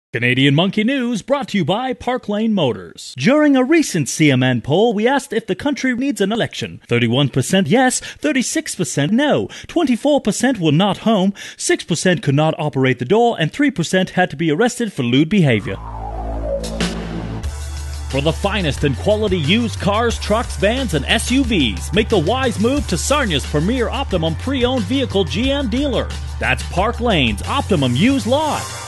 Canadian Monkey News brought to you by ParkLane Motors. During a recent CMN poll, we asked if the country needs an election. 31% yes, 36% no, 24% were not home, 6% could not operate the door, and 3% had to be arrested for lewd behavior. For the finest in quality used cars, trucks, vans, and SUVs, make the wise move to Sarnia's premier Optimum pre-owned vehicle GM dealer. That's ParkLane's Optimum Used Lot.